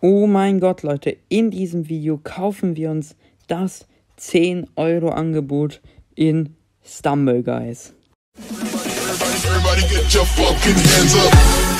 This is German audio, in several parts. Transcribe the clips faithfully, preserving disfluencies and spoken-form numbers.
Oh mein Gott, Leute, in diesem Video kaufen wir uns das zehn Euro Angebot in Stumble Guys. Everybody get your fucking hands up.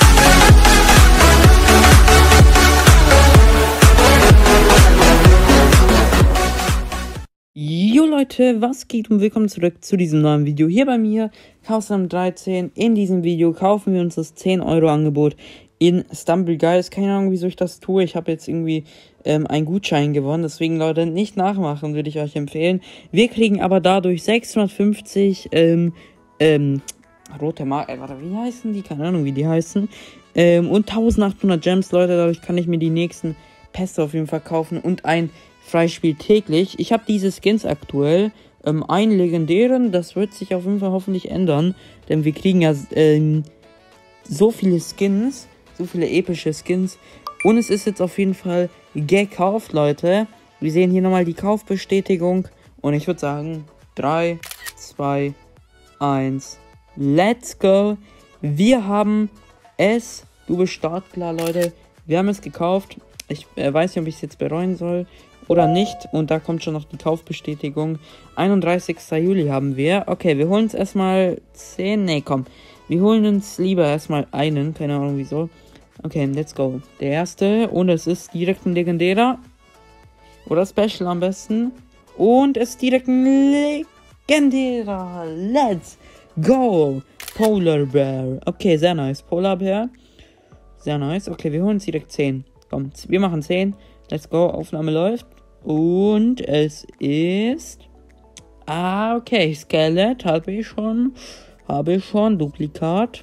Jo Leute, was geht und willkommen zurück zu diesem neuen Video hier bei mir, Chaosam dreizehn. In diesem Video kaufen wir uns das zehn Euro Angebot in Stumble Guys. Keine Ahnung, wieso ich das tue. Ich habe jetzt irgendwie ähm, einen Gutschein gewonnen. Deswegen, Leute, nicht nachmachen, würde ich euch empfehlen. Wir kriegen aber dadurch sechshundertfünfzig ähm, ähm, rote Marken. Äh, warte, wie heißen die? Keine Ahnung, wie die heißen. Ähm, und eintausendachthundert Gems, Leute. Dadurch kann ich mir die nächsten Pässe auf jeden Fall kaufen und ein Freispiel täglich. Ich habe diese Skins aktuell. Ähm, einen legendären. Das wird sich auf jeden Fall hoffentlich ändern. Denn wir kriegen ja ähm, so viele Skins. So viele epische Skins. Und es ist jetzt auf jeden Fall gekauft, Leute. Wir sehen hier nochmal die Kaufbestätigung. Und ich würde sagen, drei, zwei, eins, let's go. Wir haben es. Du bist startklar, Leute. Wir haben es gekauft. Ich äh, weiß nicht, ob ich es jetzt bereuen soll oder nicht. Und da kommt schon noch die Kaufbestätigung. einunddreißigster Juli haben wir. Okay, wir holen uns erstmal zehn. Nee, komm. Wir holen uns lieber erstmal einen. Keine Ahnung wieso. Okay, let's go. Der erste. Und es ist direkt ein legendärer. Oder Special am besten. Und es ist direkt ein legendärer. Let's go. Polar Bear. Okay, sehr nice. Polar Bear. Sehr nice. Okay, wir holen uns direkt zehn. Komm, wir machen zehn. Let's go. Aufnahme läuft. Und es ist... Ah, okay. Skelett habe ich schon. Habe ich schon. Duplikat.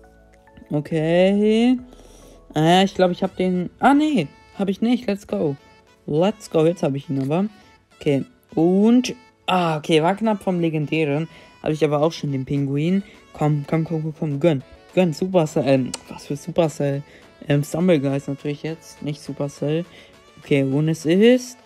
Okay. Äh, ich glaube, ich habe den... Ah, nee. Habe ich nicht. Let's go. Let's go. Jetzt habe ich ihn aber. Okay. Und... Ah, okay. War knapp vom Legendären. Habe ich aber auch schon den Pinguin. Komm, komm, komm, komm, komm. Gönn. Gönn. Supercell. Ähm, was für Supercell? Ähm, Stumble Guys natürlich jetzt. Nicht Supercell. Okay. Und es ist...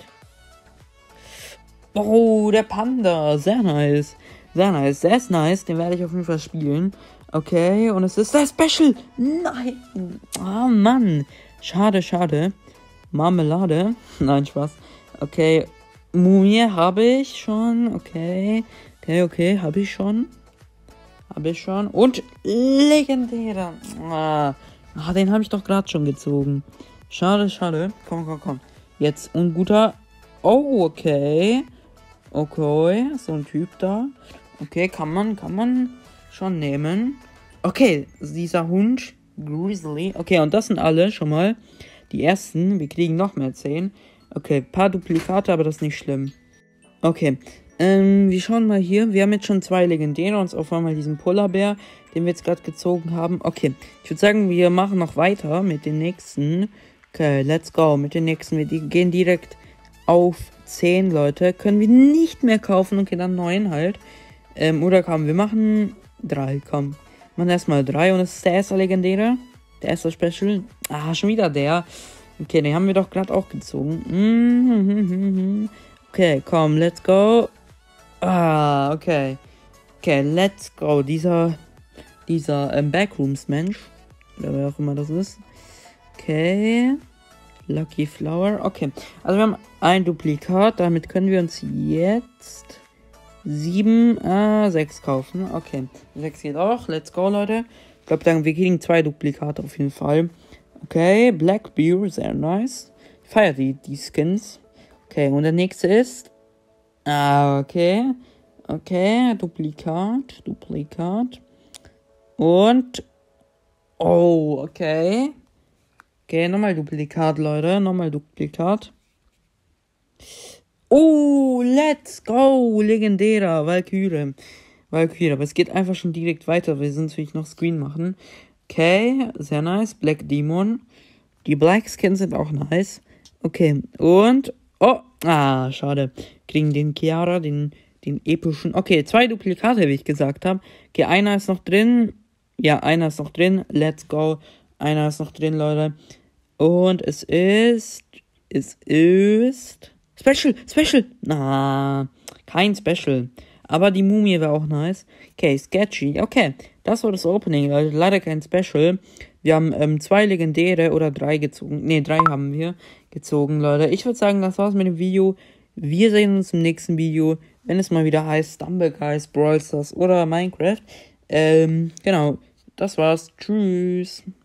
Oh, der Panda. Sehr nice. Sehr nice. Sehr nice. Den werde ich auf jeden Fall spielen. Okay, und es ist der Special. Nein. Ah, oh, Mann. Schade, schade. Marmelade. Nein, Spaß. Okay. Mumie habe ich schon. Okay. Okay, okay. Habe ich schon. Habe ich schon. Und legendärer. Ah, ah den habe ich doch gerade schon gezogen. Schade, schade. Komm, komm, komm. Jetzt unguter. Oh, okay. Okay. So ein Typ da. Okay, kann man, kann man schon nehmen. Okay, dieser Hund, Grizzly. Okay, und das sind alle schon mal die ersten. Wir kriegen noch mehr zehn. Okay, paar Duplikate, aber das ist nicht schlimm. Okay, ähm, wir schauen mal hier. Wir haben jetzt schon zwei Legendäre. Und auf einmal diesen Polarbär, den wir jetzt gerade gezogen haben. Okay, ich würde sagen, wir machen noch weiter mit den nächsten. Okay, let's go. Mit den nächsten. Wir gehen direkt auf zehn, Leute. Können wir nicht mehr kaufen. Okay, dann neun halt. Ähm, oder komm, wir machen drei, komm. Wir machen erstmal drei und es ist der erste Legendäre. Der erste Special. Ah, schon wieder der. Okay, den haben wir doch gerade auch gezogen. Mm-hmm. Okay, komm, let's go. Ah, okay. Okay, let's go. Dieser, dieser ähm, Backrooms-Mensch. Oder wer auch immer das ist. Okay. Lucky Flower. Okay, also wir haben ein Duplikat. Damit können wir uns jetzt... sieben, äh, sechs kaufen. Okay, sechs geht auch. Let's go, Leute. Ich glaube, dann wir kriegen zwei Duplikate auf jeden Fall. Okay, Black Bear, sehr nice. Ich feiere die, die Skins. Okay, und der nächste ist... Ah, okay. Okay, Duplikat, Duplikat. Und... Oh, okay. Okay, nochmal Duplikat, Leute. Nochmal Duplikat. Oh, let's go, legendärer, Valkyrie. Valkyrie, aber es geht einfach schon direkt weiter. Wir sind natürlich noch Screen machen. Okay, sehr nice. Black Demon. Die Black Skins sind auch nice. Okay, und... Oh, ah, schade. Kriegen den Chiara, den, den epischen... Okay, zwei Duplikate, wie ich gesagt habe. Okay, einer ist noch drin. Ja, einer ist noch drin. Let's go. Einer ist noch drin, Leute. Und es ist... Es ist... Special, Special. Na, kein Special. Aber die Mumie wäre auch nice. Okay, Sketchy. Okay, das war das Opening, Leute. Leider kein Special. Wir haben ähm, zwei legendäre oder drei gezogen. Ne, drei haben wir gezogen, Leute. Ich würde sagen, das war's mit dem Video. Wir sehen uns im nächsten Video, wenn es mal wieder heißt Stumble Guys, Brawl Stars oder Minecraft. Ähm, genau. Das war's. Tschüss.